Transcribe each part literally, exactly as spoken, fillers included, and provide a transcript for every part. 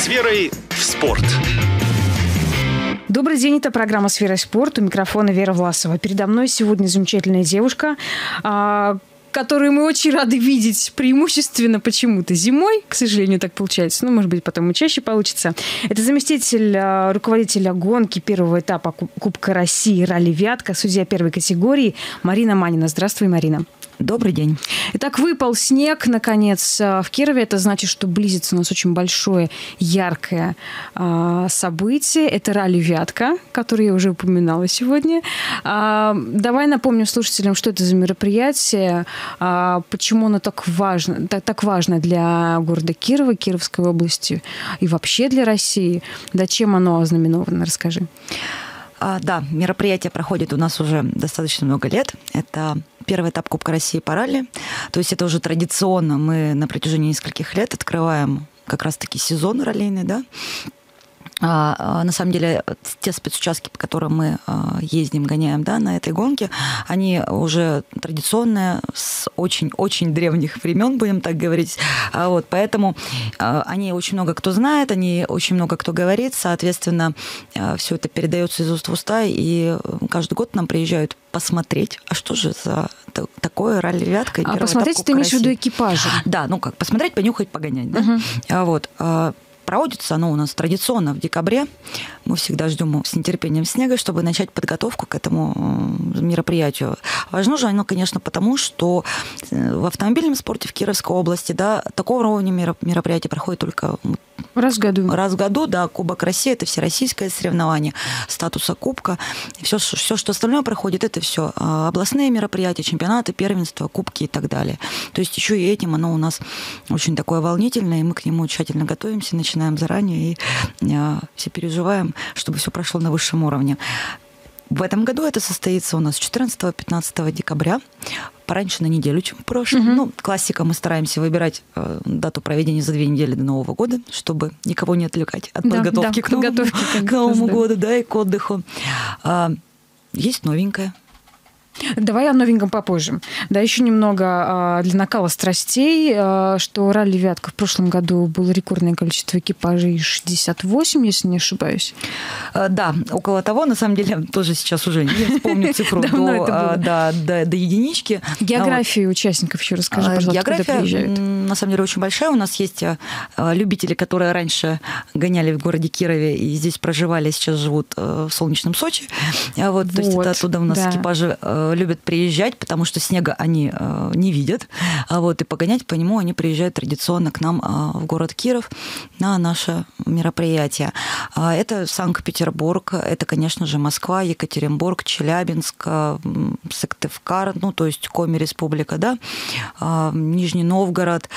С верой в спорт. Добрый день, это программа «С верой в спорт». У микрофона Вера Власова. Передо мной сегодня замечательная девушка, которую мы очень рады видеть преимущественно почему-то зимой. К сожалению, так получается. Ну, может быть, потом и чаще получится. Это заместитель руководителя гонки первого этапа Кубка России «Ралли Вятка», судья первой категории Марина Манина. Здравствуй, Марина. Добрый день. Итак, выпал снег, наконец, в Кирове. Это значит, что близится у нас очень большое, яркое э, событие. Это ралли «Вятка», которое я уже упоминала сегодня. Э, давай напомню слушателям, что это за мероприятие, э, почему оно так важно, так, так важно для города Кирова, Кировской области и вообще для России. Да, чем оно ознаменовано? Расскажи. А, да, мероприятие проходит у нас уже достаточно много лет. Это первый этап Кубка России по ралли. То есть это уже традиционно. Мы на протяжении нескольких лет открываем как раз-таки сезон раллийный, да. А, на самом деле, те спецучастки, по которым мы ездим, гоняем, да, на этой гонке, они уже традиционные, с очень-очень древних времен, будем так говорить. Вот, поэтому они очень много кто знает, они очень много кто говорит, соответственно, все это передается из уст в уста, и каждый год нам приезжают посмотреть, а что же за такое ралли «Вятка». А посмотреть, ты имеешь в виду экипажи? Да, ну как, посмотреть, понюхать, погонять, да. Uh-huh. Вот. Проводится оно у нас традиционно в декабре. Мы всегда ждем с нетерпением снега, чтобы начать подготовку к этому мероприятию. Важно же оно, конечно, потому, что в автомобильном спорте в Кировской области, да, такого уровня мероприятия проходит только раз в году. Раз в году, да. Кубок России – это всероссийское соревнование статуса кубка. Все, все, что остальное проходит, это все областные мероприятия, чемпионаты, первенства, кубки и так далее. То есть еще и этим оно у нас очень такое волнительное, и мы к нему тщательно готовимся, начинаем Начинаем заранее и э, все переживаем, чтобы все прошло на высшем уровне. В этом году это состоится у нас четырнадцатого-пятнадцатого декабря, пораньше на неделю, чем в прошлом. Uh-huh. Ну, классика, мы стараемся выбирать э, дату проведения за две недели до Нового года, чтобы никого не отвлекать от да, подготовки, да, к, новому, к Новому году, да, и к отдыху. А, есть новенькое. Давай о новеньком попозже. Да, еще немного для накала страстей, что ралли «Вятка» в прошлом году было рекордное количество экипажей, шестьдесят восемь, если не ошибаюсь. Да, около того, на самом деле, тоже сейчас уже не вспомню цифру до, до, до, до единички. Географию вот. Участников еще расскажи, пожалуйста, География, куда приезжают. На самом деле, очень большая. У нас есть любители, которые раньше гоняли в городе Кирове и здесь проживали, сейчас живут в солнечном Сочи. Вот, вот, то есть это оттуда у нас да. экипажи любят приезжать, потому что снега они э, не видят. А вот, и погонять по нему они приезжают традиционно к нам э, в город Киров на наше мероприятие. А это Санкт-Петербург, это, конечно же, Москва, Екатеринбург, Челябинск, э, Сыктывкар, ну, то есть Коми Республика, да, э, Нижний Новгород.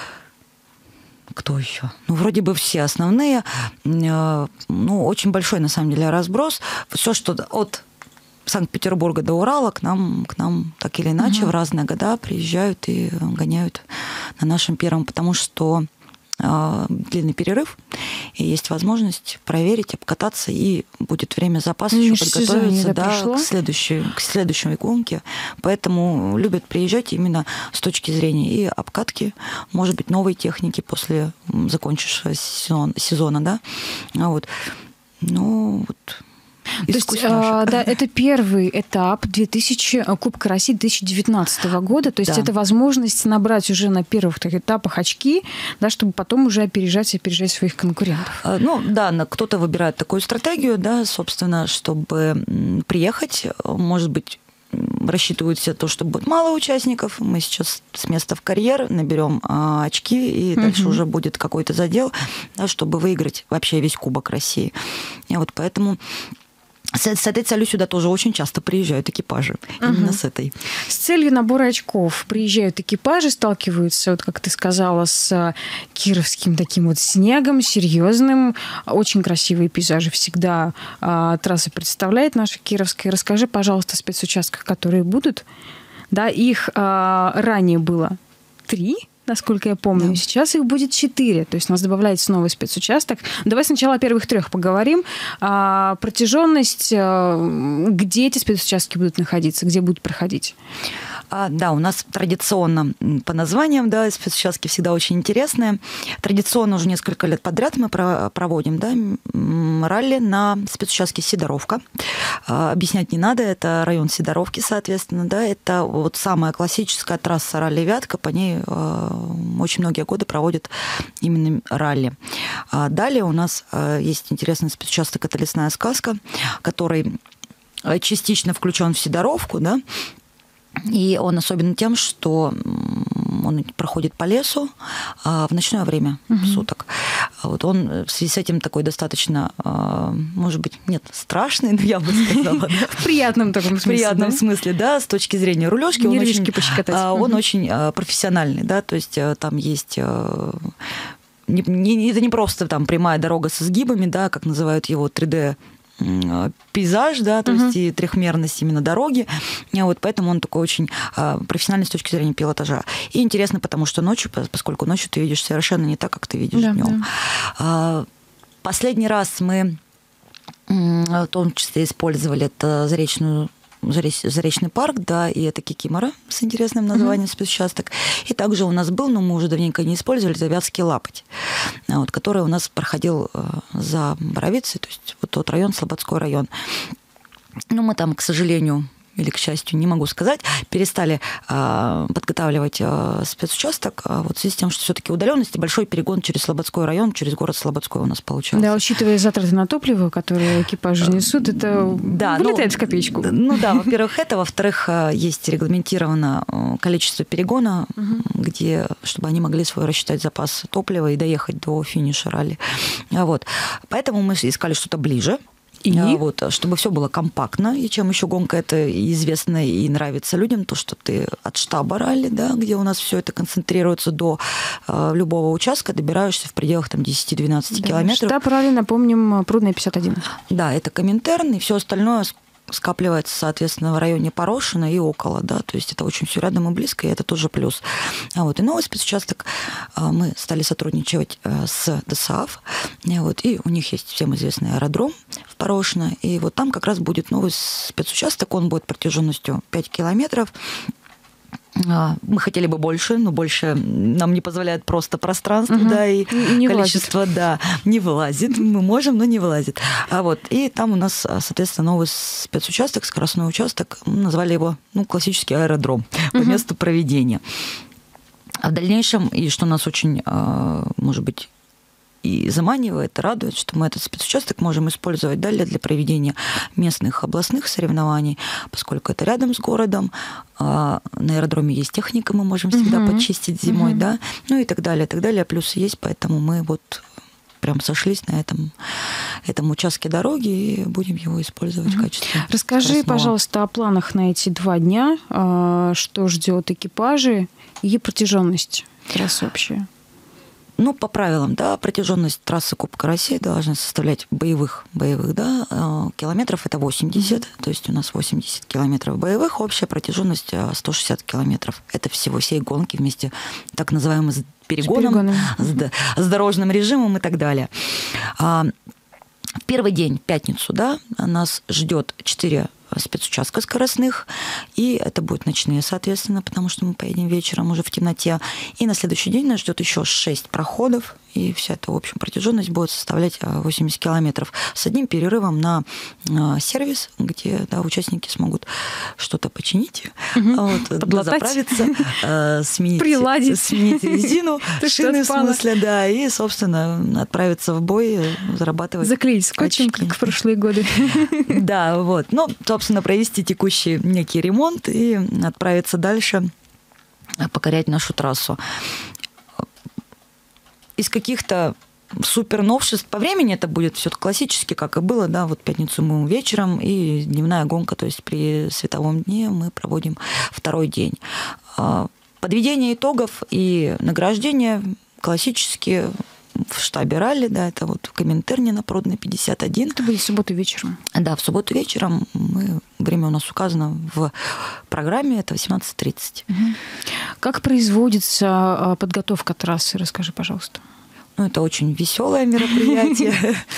Кто еще? Ну, вроде бы все основные. Э, ну, очень большой, на самом деле, разброс. Все, что от Санкт-Петербурга до Урала к нам, к нам так или иначе угу. в разные года приезжают и гоняют на нашем первом, потому что э, длинный перерыв, и есть возможность проверить, обкататься, и будет время запаса еще подготовиться да, к, следующей, к следующей гонке. Поэтому любят приезжать именно с точки зрения и обкатки, может быть, новой техники после закончившегося сезон, сезона. Да? А вот. Ну, вот... То есть, а, да, это первый этап две тысячи, Кубка России две тысячи девятнадцатого года. То есть да. это возможность набрать уже на первых так, этапах очки, да, чтобы потом уже опережать и опережать своих конкурентов. Ну да, кто-то выбирает такую стратегию, да, собственно, чтобы приехать, может быть, рассчитывают все то, что будет мало участников. Мы сейчас с места в карьер наберем а, очки, и uh-huh. дальше уже будет какой-то задел, да, чтобы выиграть вообще весь Кубок России. И вот поэтому... С, с этой целью сюда тоже очень часто приезжают экипажи. Угу. Именно с этой. С целью набора очков приезжают экипажи, сталкиваются, вот как ты сказала, с кировским таким вот снегом, серьезным. Очень красивые пейзажи всегда а, трасса представляет наша кировская. Расскажи, пожалуйста, о спецучастках, которые будут. Да, их а, ранее было три. Насколько я помню. Да. Сейчас их будет четыре. То есть у нас добавляется новый спецучасток. Давай сначала о первых трех поговорим. А, протяженность, где эти спецучастки будут находиться, где будут проходить? А, да, у нас традиционно по названиям, да, спецучастки всегда очень интересные. Традиционно уже несколько лет подряд мы проводим, да, ралли на спецучастке Сидоровка. А, объяснять не надо, это район Сидоровки, соответственно, да, это вот самая классическая трасса ралли «Вятка», по ней а, очень многие годы проводят именно ралли. А далее у нас а, есть интересный спецучасток, это «Лесная сказка», который частично включен в Сидоровку, да, и он особенен тем, что он проходит по лесу в ночное время угу. суток. Вот он в связи с этим такой достаточно, может быть, нет, страшный, но я бы сказала. В приятном таком смысле. В приятном смысле, да, с точки зрения рулежки. Нервишки пощекотать. Он очень профессиональный, да, то есть там есть... Не, не, это не просто там прямая дорога с изгибами, да, как называют его три дэ пейзаж, да, то uh-huh. есть и трехмерность именно дороги. Вот поэтому он такой очень профессиональный с точки зрения пилотажа. И интересно, потому что ночью, поскольку ночью ты видишь совершенно не так, как ты видишь да, днем. Да. Последний раз мы в том числе использовали это заречную Заречный парк, да, и это Кикимора с интересным названием, mm-hmm. спецучасток. И также у нас был, но мы уже давненько не использовали, Вятский Лапоть, вот, который у нас проходил за Боровицей, то есть вот тот район, Слободской район. Но мы там, к сожалению, или, к счастью, не могу сказать, перестали э, подготавливать э, спецучасток э, вот в связи с тем, что все-таки удаленность и большой перегон через Слободской район, через город Слободской у нас получался. Да, учитывая затраты на топливо, которые экипажи несут, это да, вылетает ну, в копеечку. Ну да, во-первых, это, во-вторых, есть регламентировано количество перегона, угу. где, чтобы они могли свой рассчитать запас топлива и доехать до финиша ралли. Вот. Поэтому мы искали что-то ближе. И? Вот, чтобы все было компактно. И чем еще гонка это известно и нравится людям, то, что ты от штаба ралли, да, где у нас все это концентрируется, до э, любого участка, добираешься в пределах там, десять-двенадцать да, километров. Штаб ралли, напомним, Прудная пятьдесят один. Да, это Коминтерн, и все остальное скапливается, соответственно, в районе Порошина и около, да, то есть это очень все рядом и близко, и это тоже плюс. А вот, и новый спецучасток мы стали сотрудничать с ДОСААФ, вот, и у них есть всем известный аэродром в Порошино, и вот там как раз будет новый спецучасток, он будет протяженностью пять километров. Мы хотели бы больше, но больше нам не позволяет просто пространство, угу. да, и не количество, вылазит. Да, не вылазит. Мы можем, но не вылазит. А вот, и там у нас, соответственно, новый спецучасток, скоростной участок, мы назвали его, ну, классический аэродром угу. по месту проведения. А в дальнейшем, и что нас очень, может быть, и заманивает, радует, что мы этот спецучасток можем использовать далее для проведения местных областных соревнований, поскольку это рядом с городом, на аэродроме есть техника, мы можем всегда uh-huh. почистить зимой, uh-huh. да, ну и так далее, так далее. Плюсы есть, поэтому мы вот прям сошлись на этом, этом участке дороги и будем его использовать uh-huh. в качестве Расскажи, скоростного. Пожалуйста, о планах на эти два дня, что ждет экипажи и протяженность трассы общая. Ну, по правилам, да, протяженность трассы Кубка России должна составлять боевых, боевых, да, километров это восемьдесят, mm-hmm. то есть у нас восемьдесят километров боевых, общая протяженность сто шестьдесят километров. Это всего всей гонки вместе, так называемым, с перегоном, с, перегоном. С, с дорожным режимом и так далее. В первый день, пятницу, да, нас ждет четыре спецучастка скоростных, и это будут ночные, соответственно, потому что мы поедем вечером уже в темноте. И на следующий день нас ждет еще шесть проходов, и вся эта, в общем, протяженность будет составлять восемьдесят километров с одним перерывом на сервис, где, да, участники смогут что-то починить, угу. вот, заправиться, сменить, приладить, сменить резину, шины, в смысле, да, и, собственно, отправиться в бой, зарабатывать. Заклеить скотчем, как в прошлые годы. Да, вот. Ну, собственно, провести текущий некий ремонт и отправиться дальше, покорять нашу трассу. Из каких-то супер новшеств по времени это будет все классически, как и было, да, вот пятницу мы вечером, и дневная гонка, то есть при световом дне мы проводим второй день. Подведение итогов и награждение классически в штабе ралли, да, это вот в Коминтерне на Прудной пятьдесят один. Это будет в субботу вечером. Да, в субботу вечером. Мы, время у нас указано в программе, это восемнадцать тридцать. Угу. Как производится подготовка трассы? Расскажи, пожалуйста. Ну, это очень веселое мероприятие.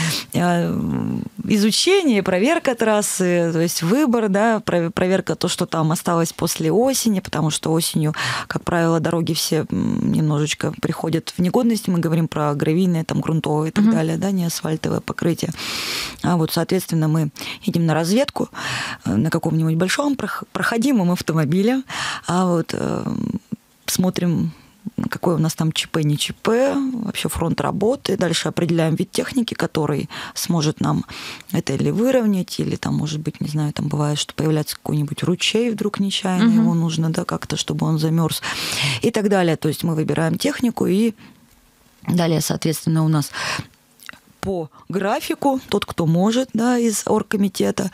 Изучение, проверка трассы, то есть выбор, да, проверка то, что там осталось после осени, потому что осенью, как правило, дороги все немножечко приходят в негодность. Мы говорим про гравийные, там, грунтовые и так uh-huh. далее, да, не асфальтовое покрытие. А вот, соответственно, мы едем на разведку на каком-нибудь большом проходимом автомобиле, а вот смотрим, какой у нас там ЧП, не ЧП, вообще фронт работы. Дальше определяем вид техники, который сможет нам это или выровнять, или там, может быть, не знаю, там бывает, что появляется какой-нибудь ручей вдруг нечаянно, угу. его нужно, да, как-то, чтобы он замерз и так далее. То есть мы выбираем технику, и далее, соответственно, у нас по графику тот, кто может, да, из оргкомитета,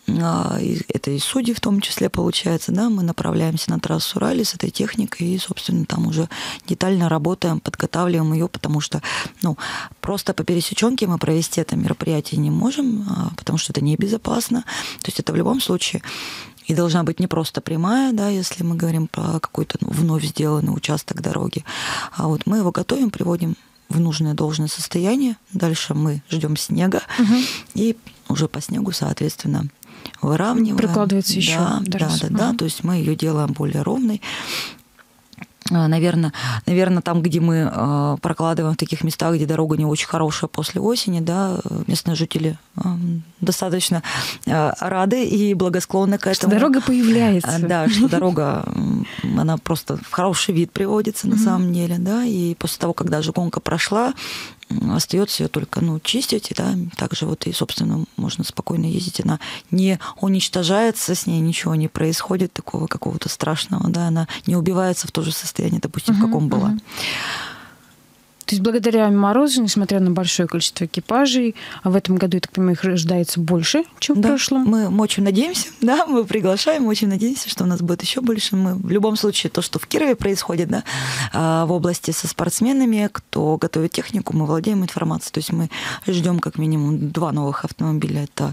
это и судьи в том числе, получается, да, мы направляемся на трассу ралли с этой техникой и, собственно, там уже детально работаем, подготавливаем ее, потому что, ну, просто по пересеченке мы провести это мероприятие не можем, потому что это небезопасно. То есть это в любом случае и должна быть не просто прямая, да, если мы говорим про какой-то вновь сделанный участок дороги, а вот мы его готовим, приводим в нужное должное состояние. Дальше мы ждем снега, угу. и уже по снегу, соответственно, выравниваем. Прикладывается еще. Да, да, да, угу. да. То есть мы ее делаем более ровной. Наверное, наверное, там, где мы прокладываем в таких местах, где дорога не очень хорошая после осени, да, местные жители достаточно рады и благосклонны к этому. Что дорога появляется. Да, что дорога, она просто в хороший вид приводится на mm-hmm. самом деле, да, и после того, когда же гонка прошла, остается ее только, ну, чистить, да, также вот и, собственно, можно спокойно ездить, она не уничтожается, с ней ничего не происходит такого какого-то страшного, да, она не убивается в то же состояние, допустим, uh-huh, в каком была. Uh-huh. То есть благодаря морозу, несмотря на большое количество экипажей, а в этом году, я так понимаю, их ожидается больше, чем да, в прошлом? Мы, мы очень надеемся, да, мы приглашаем, мы очень надеемся, что у нас будет еще больше. Мы в любом случае, то, что в Кирове происходит, да, в области со спортсменами, кто готовит технику, мы владеем информацией. То есть мы ждем как минимум два новых автомобиля. Это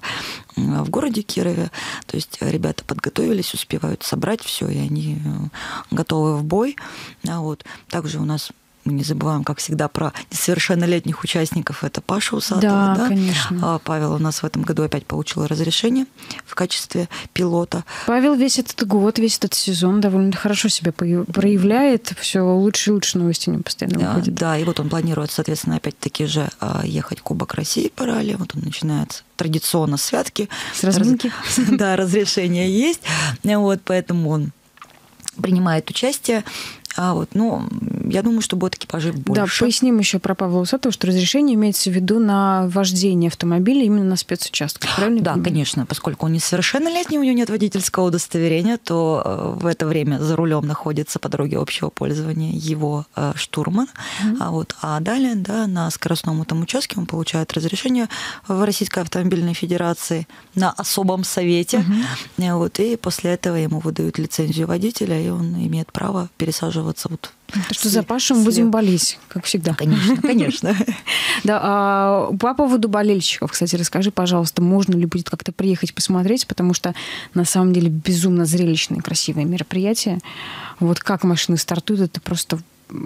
в городе Кирове. То есть ребята подготовились, успевают собрать все, и они готовы в бой. А вот также у нас... Мы не забываем, как всегда, про несовершеннолетних участников. Это Паша Усатова. Да, да, конечно. Павел у нас в этом году опять получил разрешение в качестве пилота. Павел весь этот год, весь этот сезон довольно хорошо себя проявляет. Все лучше и лучше новости у него постоянно да, выходят. Да, и вот он планирует, соответственно, опять-таки же ехать в Кубок России по ралли. Вот он начинает традиционно с святки. С разминки. Да, разрешение есть. Вот, поэтому он принимает участие. А вот, ну, я думаю, что будет экипажей больше. Да, поясним еще про Павла Усатова, что разрешение имеется в виду на вождение автомобиля именно на спецучастках, правильно? Да, конечно, поскольку он несовершеннолетний, у него нет водительского удостоверения, то в это время за рулем находится по дороге общего пользования его штурман. Mm-hmm. А, вот, а далее, да, на скоростном этом участке он получает разрешение в Российской автомобильной федерации на особом совете. Mm-hmm. Вот, и после этого ему выдают лицензию водителя, и он имеет право пересаживаться. Вот то, что за Пашу мы будем болеть, как всегда. Конечно, конечно. Да, а по поводу болельщиков, кстати, расскажи, пожалуйста, можно ли будет как-то приехать посмотреть, потому что на самом деле безумно зрелищное, красивое мероприятие. Вот как машины стартуют, это просто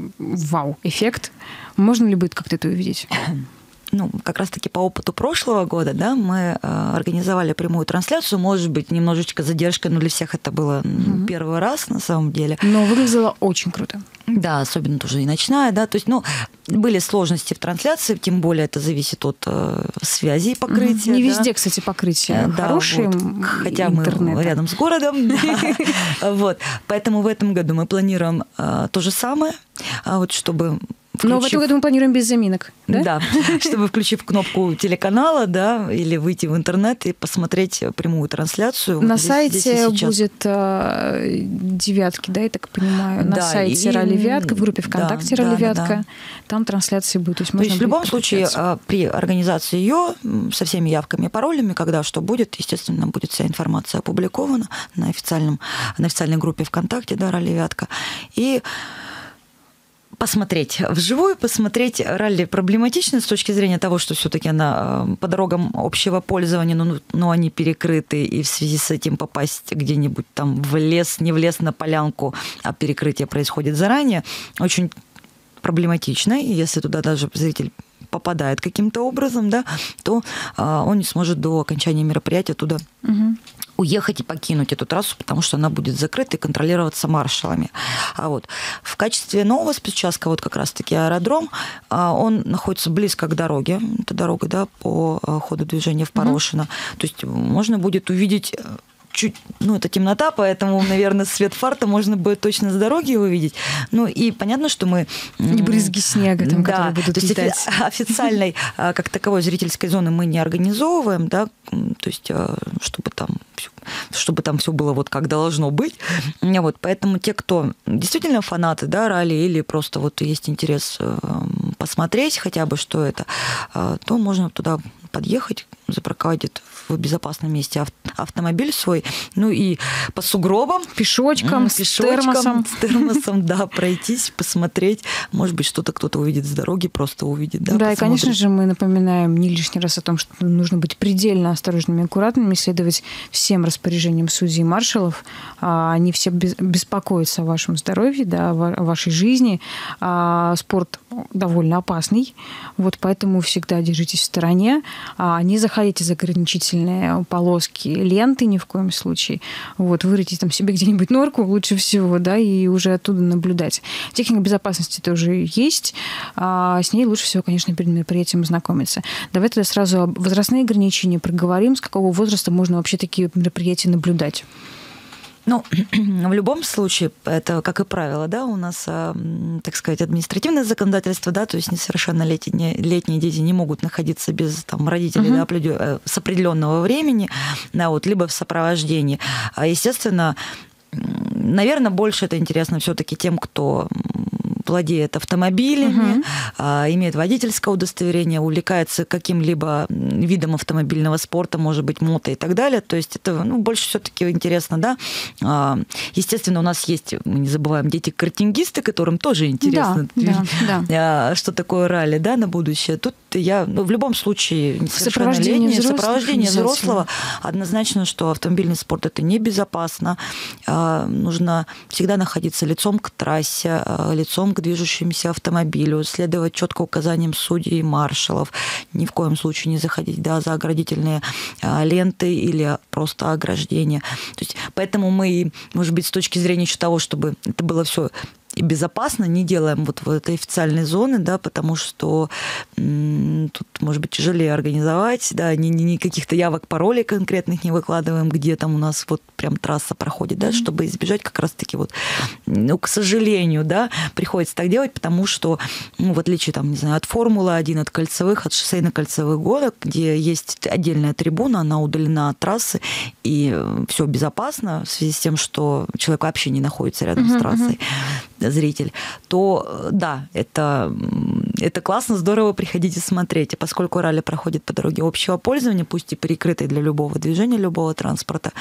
вау-эффект. Можно ли будет как-то это увидеть? Ну, как раз-таки по опыту прошлого года, да, мы э, организовали прямую трансляцию, может быть, немножечко задержкой, но для всех это было mm-hmm. первый раз на самом деле. Но выглядело очень круто. Да, особенно тоже и ночная, да, то есть, ну, были сложности в трансляции, тем более это зависит от э, связи и покрытия. Mm-hmm. Не да. везде, кстати, покрытие да, хорошее, вот. Хотя интернета. Мы рядом с городом, вот, поэтому в этом году мы планируем то же самое, вот, чтобы... Включив... Но в этом году мы планируем без заминок, да? Да, чтобы, включив кнопку телеканала, да, или выйти в интернет и посмотреть прямую трансляцию. На вот сайте здесь будет э, девятки, да, я так понимаю, на да, сайте и... Ралли Вятка, в группе ВКонтакте да, Ралли Вятка, да, да. Там трансляции будут. То есть, То есть в любом случае при организации ее со всеми явками и паролями, когда что будет, естественно, будет вся информация опубликована на, официальном, на официальной группе ВКонтакте, да, Ралли Вятка. И посмотреть вживую, посмотреть ралли проблематично с точки зрения того, что все-таки она по дорогам общего пользования, ну, ну, они перекрыты, и в связи с этим попасть где-нибудь там в лес, не в лес, на полянку, а перекрытие происходит заранее, очень проблематичной, и если туда даже зритель попадает каким-то образом, да, то а, он не сможет до окончания мероприятия туда угу. уехать и покинуть эту трассу, потому что она будет закрыта и контролироваться маршалами. А вот в качестве нового спецучастка, вот как раз-таки аэродром, а, он находится близко к дороге, это дорога, да, по ходу движения в Порошино, угу. то есть можно будет увидеть... Чуть, ну, это темнота, поэтому, наверное, свет фар-то можно будет точно с дороги увидеть. Ну, и понятно, что мы... И брызги снега, там, да, которые будут то есть летать. Официальной, как таковой, зрительской зоны мы не организовываем, да, то есть чтобы там, чтобы там все было вот как должно быть. Вот, поэтому те, кто действительно фанаты, да, ралли, или просто вот есть интерес посмотреть хотя бы, что это, то можно туда подъехать, запарковать в безопасном месте автомобиль свой, ну и по сугробам, пешочком, с, с термосом, с термосом, да, пройтись, посмотреть, может быть, что-то кто-то увидит с дороги, просто увидит, да. Да, и, конечно же, мы напоминаем не лишний раз о том, что нужно быть предельно осторожными и аккуратными, следовать всем распоряжениям судей и маршалов. Они все беспокоятся о вашем здоровье, да, о вашей жизни. Спорт довольно опасный, вот поэтому всегда держитесь в стороне. Не заходите за ограничительные полоски, ленты ни в коем случае. Вот, вырыть там себе где-нибудь норку лучше всего, да, и уже оттуда наблюдать. Техника безопасности тоже есть. А с ней лучше всего, конечно, перед мероприятием ознакомиться. Давай тогда сразу возрастные ограничения проговорим. С какого возраста можно вообще такие мероприятия наблюдать? Ну, в любом случае, это, как и правило, да, у нас, так сказать, административное законодательство, да, то есть несовершеннолетние летние дети не могут находиться без там, родителей uh-huh. да, с определенного времени, да, вот, либо в сопровождении. Естественно, наверное, больше это интересно все-таки тем, кто владеет автомобилями, uh-huh. имеет водительское удостоверение, увлекается каким-либо видом автомобильного спорта, может быть, мото и так далее. То есть это ну, больше все-таки интересно, да. Естественно, у нас есть, мы не забываем, дети-картингисты, которым тоже интересно, да, да, да. что такое ралли, да, на будущее. Тут я ну, в любом случае сопровождение, сопровождение взрослого однозначно, что автомобильный спорт это небезопасно. Нужно всегда находиться лицом к трассе, лицом к движущемуся автомобилю, следовать четко указаниям судей и маршалов, ни в коем случае не заходить да, за оградительные ленты или просто ограждения. То есть, поэтому мы, может быть, с точки зрения еще того, чтобы это было все и безопасно, не делаем вот в этой официальной зоны, да, потому что м, тут, может быть, тяжелее организовать, да, ни, ни каких-то явок, паролей конкретных не выкладываем, где там у нас вот прям трасса проходит, да, mm-hmm. чтобы избежать как раз-таки вот, ну, к сожалению, да, приходится так делать, потому что, ну, в отличие, там, не знаю, от Формулы один, от кольцевых, от шоссейно-кольцевых гонок, где есть отдельная трибуна, она удалена от трассы, и все безопасно в связи с тем, что человек вообще не находится рядом mm-hmm. с трассой, зритель, то да, это, это классно, здорово, приходите смотреть. И поскольку ралли проходит по дороге общего пользования, пусть и перекрытой для любого движения, любого транспорта,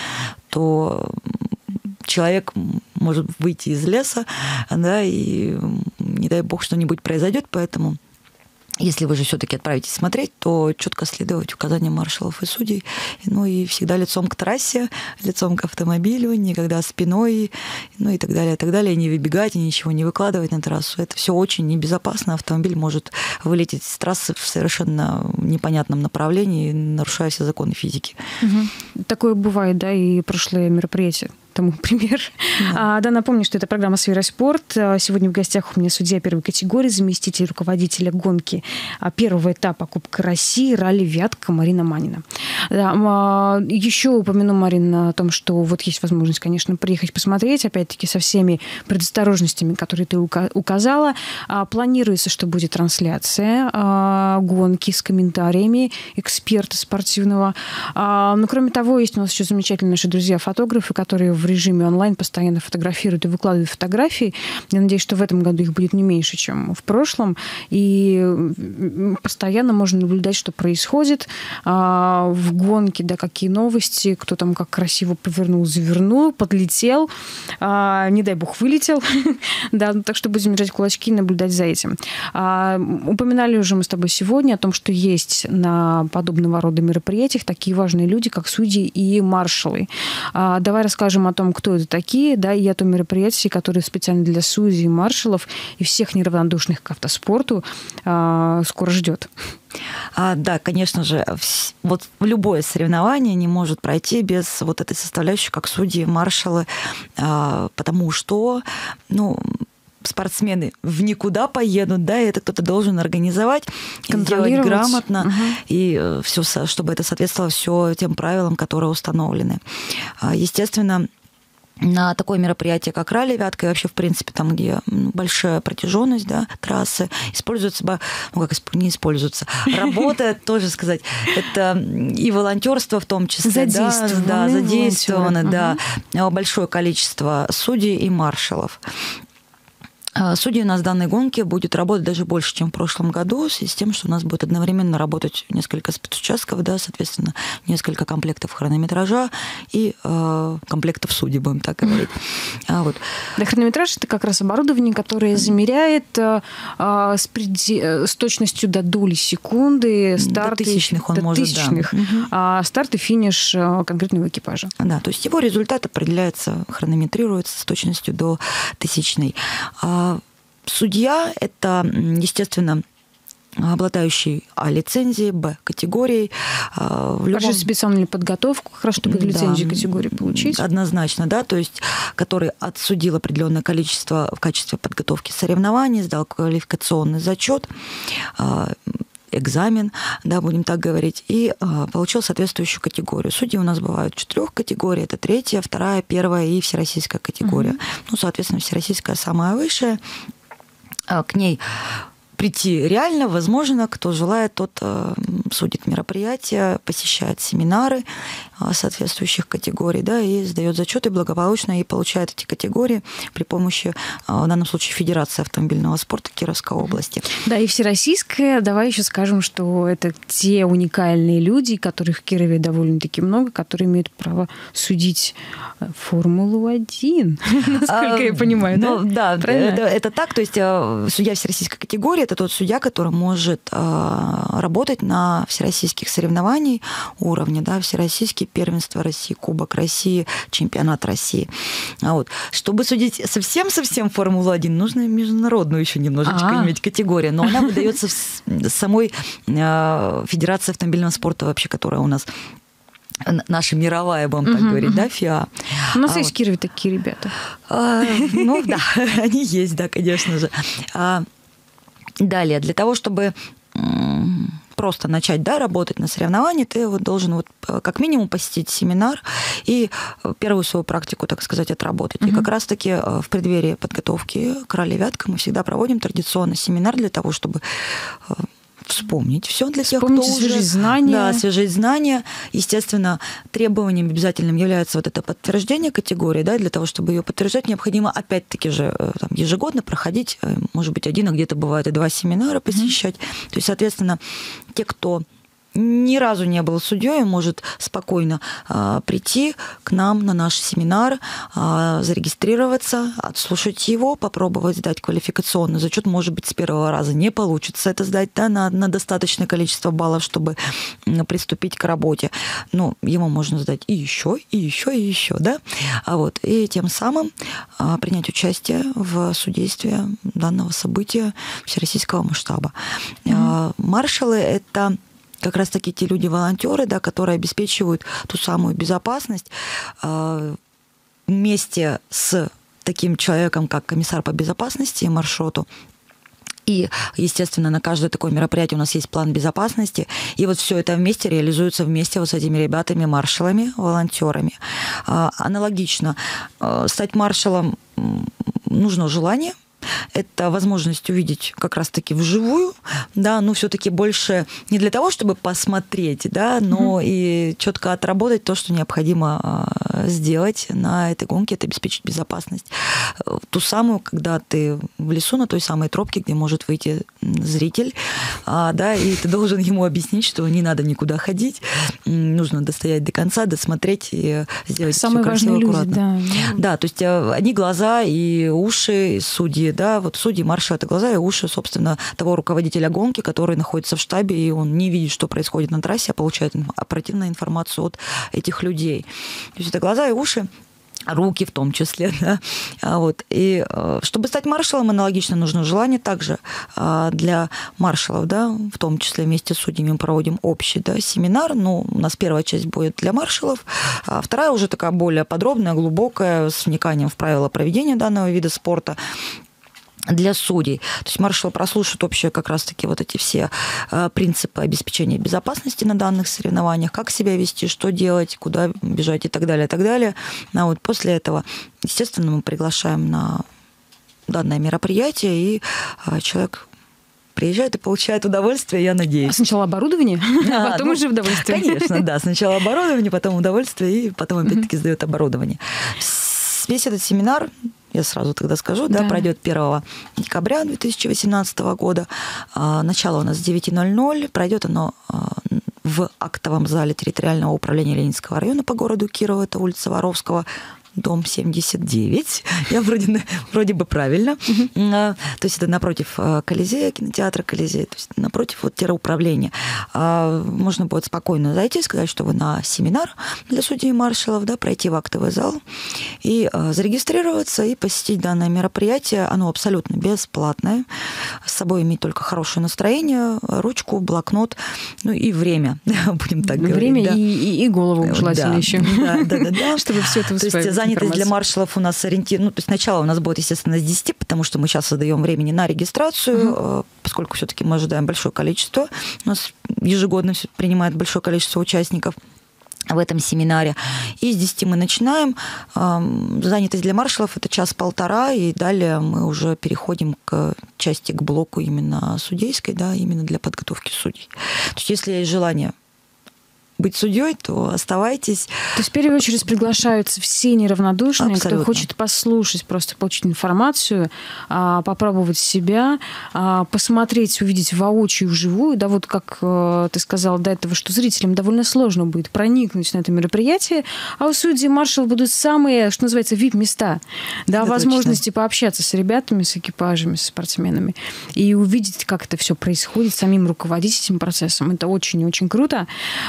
то человек может выйти из леса, да, и не дай бог что-нибудь произойдет, поэтому если вы же все-таки отправитесь смотреть, то четко следовать указаниям маршалов и судей. Ну и всегда лицом к трассе, лицом к автомобилю, никогда спиной, ну и так далее, и так далее. Не выбегать, и ничего не выкладывать на трассу. Это все очень небезопасно. Автомобиль может вылететь с трассы в совершенно непонятном направлении, нарушая все законы физики. Угу. Такое бывает, да, и прошлые мероприятия. Тому пример. Да. А, да, напомню, что это программа «Сфера-спорт». Сегодня в гостях у меня судья первой категории, заместитель руководителя гонки первого этапа Кубка России ралли «Вятка» Марина Манина. Да, еще упомяну, Марина, о том, что вот есть возможность, конечно, приехать посмотреть, опять-таки, со всеми предосторожностями, которые ты указала. Планируется, что будет трансляция гонки с комментариями эксперта спортивного. Но, кроме того, есть у нас еще замечательные наши друзья-фотографы, которые в режиме онлайн постоянно фотографируют и выкладывают фотографии. Я надеюсь, что в этом году их будет не меньше, чем в прошлом. И постоянно можно наблюдать, что происходит в гонке, да, какие новости, кто там как красиво повернул, завернул, подлетел, не дай бог, вылетел. Да, так что будем держать кулачки и наблюдать за этим. Упоминали уже мы с тобой сегодня о том, что есть на подобного рода мероприятиях такие важные люди, как судьи и маршалы. Давай расскажем о том, кто это такие, да, и о том мероприятии, которое специально для судей, маршалов и всех неравнодушных к автоспорту э, скоро ждет. А, да, конечно же, вот любое соревнование не может пройти без вот этой составляющей, как судьи, маршалы, а, потому что, ну, спортсмены в никуда поедут, да, и это кто-то должен организовать, сделать грамотно, угу. и все, чтобы это соответствовало все тем правилам, которые установлены. Естественно, на такое мероприятие, как ралли Вятка, и вообще, в принципе, там, где большая протяженность, да, трассы, используется, ну, как не используется, работает, тоже сказать, это и волонтерство в том числе, да, да, задействовано, да, большое количество судей и маршалов. Судьи у нас в данной гонке будет работать даже больше, чем в прошлом году, в связи с тем, что у нас будет одновременно работать несколько спецучастков, да, соответственно, несколько комплектов хронометража и э, комплектов судей, будем так говорить. А вот. Да, хронометраж – это как раз оборудование, которое замеряет э, с, преди... с точностью до доли секунды старты, до тысячных он до может, тысячных, да. э, старт и финиш конкретного экипажа. Да, то есть его результат определяется, хронометрируется с точностью до тысячной. Судья – это, естественно, обладающий А лицензией, Б категорией. В любом... специальную подготовку, как раз чтобы да, лицензию категории получить. Однозначно, да, то есть который отсудил определенное количество в качестве подготовки соревнований, сдал квалификационный зачет, экзамен, да, будем так говорить, и э, получил соответствующую категорию. Судьи у нас бывают четырех категорий. Это третья, вторая, первая и всероссийская категория. Mm-hmm. Ну, соответственно, всероссийская самая высшая. К ней прийти реально возможно, кто желает, тот э, судит мероприятия, посещает семинары э, соответствующих категорий, да, и сдает зачеты благополучно и получает эти категории при помощи, э, в данном случае, Федерации автомобильного спорта Кировской области. Да, и всероссийская, давай еще скажем, что это те уникальные люди, которых в Кирове довольно-таки много, которые имеют право судить Формулу один, насколько я понимаю, да? Да, это так, то есть судья всероссийской категории – это тот судья, который может э, работать на всероссийских соревнованиях уровня, да, всероссийские первенства России, Кубок России, чемпионат России. А вот. Чтобы судить совсем-совсем Формулу один, нужно международную еще немножечко А-а-а. иметь категорию, но она выдается в самой э, Федерации автомобильного спорта вообще, которая у нас наша мировая, будем так uh-huh, говорить, uh-huh. да, ФИА. У нас а есть в Кирове такие ребята. А, ну да, они есть, да, конечно же. А, далее, для того, чтобы просто начать, да, работать на соревновании, ты вот должен вот как минимум посетить семинар и первую свою практику, так сказать, отработать. Uh-huh. И как раз-таки в преддверии подготовки к ралли Вятка мы всегда проводим традиционный семинар для того, чтобы вспомнить все для тех, Вспомните, кто освежить уже... знания. Да, освежить знания. Естественно, требованием обязательным является вот это подтверждение категории, да, для того, чтобы ее подтверждать, необходимо опять-таки же там, ежегодно проходить, может быть, один, а где-то бывает и два семинара посещать. Mm-hmm. То есть, соответственно, те, кто ни разу не был судьей, может спокойно а, прийти к нам на наш семинар, а, зарегистрироваться, отслушать его, попробовать сдать квалификационный зачет. Может быть, с первого раза не получится это сдать, да, на, на достаточное количество баллов, чтобы приступить к работе. Но его можно сдать и еще, и еще, и еще, да. А вот, и тем самым а, принять участие в судействе данного события всероссийского масштаба. Mm-hmm. А, маршалы – это как раз-таки те люди-волонтеры, да, которые обеспечивают ту самую безопасность э, вместе с таким человеком, как комиссар по безопасности и маршруту. И, естественно, на каждое такое мероприятие у нас есть план безопасности. И вот все это вместе реализуется вместе вот с этими ребятами, маршалами, волонтерами. Э, аналогично. Э, стать маршалом нужно желание. Это возможность увидеть как раз-таки вживую, да, но все-таки больше не для того, чтобы посмотреть, да, но mm-hmm. и четко отработать то, что необходимо сделать на этой гонке, это обеспечить безопасность. Ту самую, когда ты в лесу, на той самой тропке, где может выйти зритель, да, и ты должен ему объяснить, что не надо никуда ходить, нужно достоять до конца, досмотреть и сделать Самые все красиво, люди, аккуратно. Да. да, то есть одни глаза и уши, и судьи, да, вот судьи, маршалы – это глаза и уши, собственно, того руководителя гонки, который находится в штабе, и он не видит, что происходит на трассе, а получает оперативную информацию от этих людей. То есть это глаза и уши руки в том числе, да. Вот. И чтобы стать маршалом, аналогично нужно желание также для маршалов, да, в том числе вместе с судьями мы проводим общий, да, семинар. Ну, у нас первая часть будет для маршалов, а вторая уже такая более подробная, глубокая, с вниканием в правила проведения данного вида спорта для судей. То есть маршал прослушает общие как раз-таки вот эти все принципы обеспечения безопасности на данных соревнованиях, как себя вести, что делать, куда бежать и так далее, и так далее. А вот после этого, естественно, мы приглашаем на данное мероприятие, и человек приезжает и получает удовольствие, я надеюсь. А сначала оборудование, а потом ну, уже удовольствие. Конечно, да. Сначала оборудование, потом удовольствие, и потом опять-таки сдает оборудование. Весь этот семинар, я сразу тогда скажу, да, да, пройдет первого декабря две тысячи восемнадцатого года. Начало у нас с девяти ноль-ноль. Пройдет оно в актовом зале территориального управления Ленинского района по городу Кирова, это улица Воровского, дом семьдесят девять. Я вроде, вроде бы правильно. Mm-hmm. То есть это напротив Колизея, кинотеатра Колизея, то есть напротив вот теруправления. Можно будет спокойно зайти и сказать, что вы на семинар для судей и маршалов, да, пройти в актовый зал и зарегистрироваться и посетить данное мероприятие. Оно абсолютно бесплатное. С собой иметь только хорошее настроение, ручку, блокнот, ну и время, будем так говорить. Время да. и, и, и голову желательно да, еще. Да, да, да, да. Чтобы все это успеть. Занятость для маршалов у нас ориентирована. Ну, то есть сначала у нас будет, естественно, с десяти, потому что мы сейчас создаем времени на регистрацию, uh-huh. поскольку все-таки мы ожидаем большое количество. У нас ежегодно принимает большое количество участников в этом семинаре. И с десяти мы начинаем. Занятость для маршалов – это час-полтора, и далее мы уже переходим к части, к блоку именно судейской, да, именно для подготовки судей. То есть если есть желание быть судьей, то оставайтесь. То есть в первую очередь приглашаются все неравнодушные, Абсолютно. Кто хочет послушать, просто получить информацию, попробовать себя, посмотреть, увидеть воочию, вживую. Да, вот как ты сказала до этого, что зрителям довольно сложно будет проникнуть на это мероприятие, а у судей маршал будут самые, что называется, ви ай пи-места. Да, это возможности точно. Пообщаться с ребятами, с экипажами, с спортсменами и увидеть, как это все происходит, самим руководить этим процессом. Это очень и очень круто.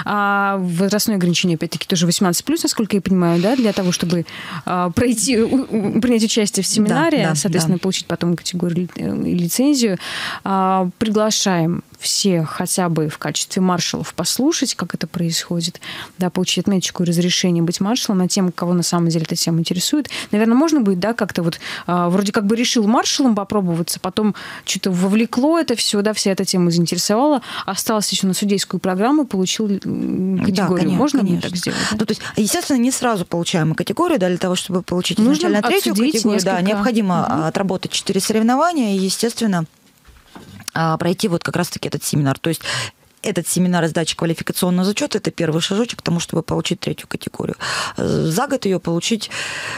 Возрастное ограничение, опять-таки, тоже восемнадцать плюс, насколько я понимаю, да, для того, чтобы а, пройти, у, принять участие в семинаре, да, да, соответственно, да. получить потом категорию и лицензию. А, приглашаем всех хотя бы в качестве маршалов послушать, как это происходит, да, получить отметочку и разрешение быть маршалом на тему, кого на самом деле эта тема интересует. Наверное, можно будет, да, как-то вот а, вроде как бы решил маршалом попробоваться, потом что-то вовлекло это все, да, вся эта тема заинтересовала, осталось еще на судейскую программу, получил категорию. Да, конечно, можно конечно. Так сделать? Да? Ну, то есть, естественно, не сразу получаем категорию, да, для того, чтобы получить изначально третью категорию, несколько. Да, необходимо угу. отработать четыре соревнования и, естественно, пройти вот как раз-таки этот семинар. То есть этот семинар и сдача квалификационного зачета – это первый шажочек к тому, чтобы получить третью категорию. За год ее получить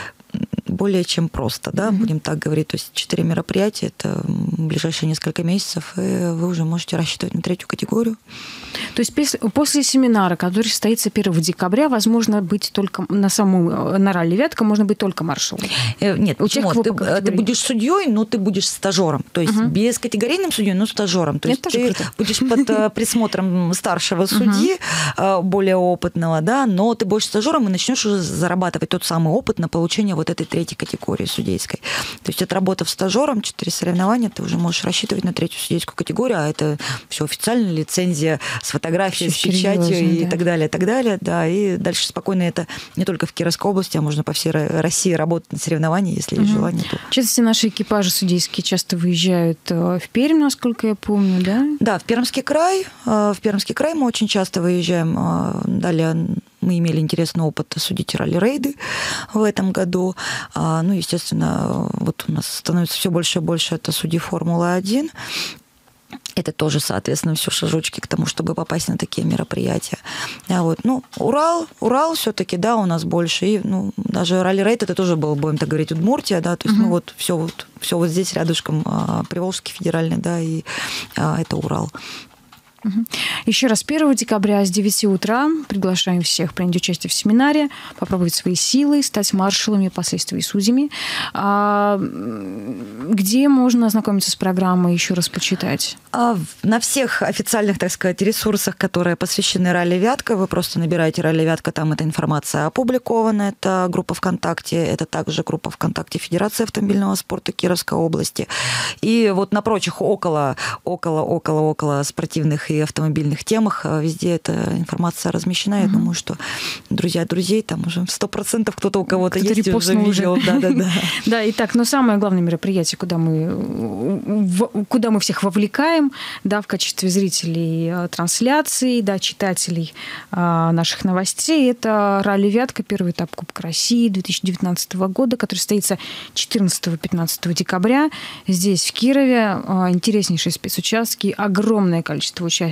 более чем просто, да, mm-hmm. будем так говорить. То есть четыре мероприятия, это ближайшие несколько месяцев, и вы уже можете рассчитывать на третью категорию. То есть после семинара, который состоится первого декабря, возможно быть только на самом, на ралли «Вятка» можно быть только маршалом? Нет, почему? Ты, ты будешь судьей, но ты будешь стажером. То есть uh-huh. без категорийным судьей, но стажером. То есть ты круто. Будешь под присмотром старшего судьи, uh-huh. более опытного, да, но ты будешь стажером и начнешь уже зарабатывать тот самый опыт на получение вот этой третьей категории судейской. То есть отработав стажером, четыре соревнования, ты уже можешь рассчитывать на третью судейскую категорию, а это все официальная лицензия с фотографией, с печатью и да. так далее, и так далее. Да, и дальше спокойно это не только в Кировской области, а можно по всей России работать на соревнованиях, если угу. есть желание. То... В частности, наши экипажи судейские часто выезжают в Пермь, насколько я помню, да? Да, в Пермский край. В Пермский край мы очень часто выезжаем. Далее мы имели интересный опыт судить ралли-рейды в этом году. Ну, естественно, вот у нас становится все больше и больше это судьи Формулы один. Это тоже, соответственно, все шажочки к тому, чтобы попасть на такие мероприятия. А вот, ну, Урал, Урал все-таки, да, у нас больше. И, ну, даже ралли-рейд, это тоже был, будем так говорить, Удмуртия, да, то есть, uh-huh. ну, вот все вот, все вот здесь рядышком, Приволжский федеральный, да, и а, это Урал. Угу. Еще раз, первого декабря с девяти утра приглашаем всех принять участие в семинаре, попробовать свои силы, стать маршалами, впоследствии судьями. А где можно ознакомиться с программой, еще раз почитать? А на всех официальных, так сказать, ресурсах, которые посвящены ралли «Вятка», вы просто набираете «Ралли Вятка», там эта информация опубликована, это группа ВКонтакте, это также группа ВКонтакте Федерации автомобильного спорта Кировской области. И вот на прочих около, около, около, около спортивных и автомобильных темах везде эта информация размещена. Mm-hmm. Я думаю, что друзья друзей, там уже сто процентов кто-то у кого-то кто-то есть, уже видел. Да, да, да. Да, итак, но самое главное мероприятие, куда мы, куда мы всех вовлекаем, да, в качестве зрителей трансляций, да, читателей наших новостей, это ралли «Вятка», первый этап Кубка России две тысячи девятнадцатого года, который состоится четырнадцатого-пятнадцатого декабря здесь, в Кирове. Интереснейшие спецучастки, огромное количество участников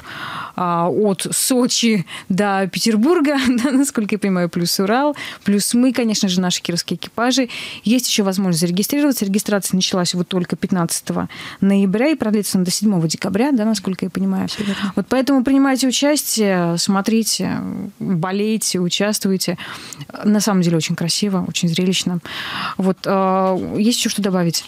от Сочи до Петербурга, да, насколько я понимаю, плюс Урал, плюс мы, конечно же, наши кировские экипажи. Есть еще возможность зарегистрироваться. Регистрация началась вот только пятнадцатого ноября и продлится до седьмого декабря, да, насколько я понимаю. Вот поэтому принимайте участие, смотрите, болейте, участвуйте. На самом деле очень красиво, очень зрелищно. Вот, есть еще что добавить?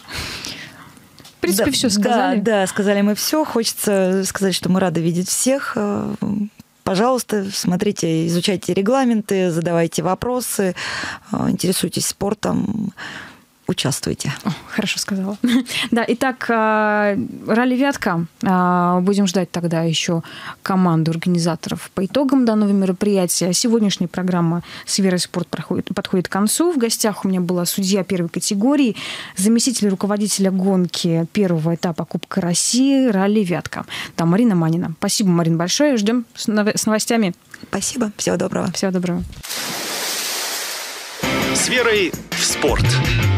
В принципе, да, все сказали. Да, да, сказали мы все. Хочется сказать, что мы рады видеть всех. Пожалуйста, смотрите, изучайте регламенты, задавайте вопросы, интересуйтесь спортом. Участвуйте. О, хорошо сказала. Да, итак, ралли «Вятка». Будем ждать тогда еще команду организаторов по итогам данного мероприятия. Сегодняшняя программа с Верой Спорт проходит, подходит к концу. В гостях у меня была судья первой категории, заместитель руководителя гонки первого этапа Кубка России ралли «Вятка». Там Марина Манина. Спасибо, Марина, большое. Ждем с новостями. Спасибо. Всего доброго. Всего доброго. С Верой в спорт.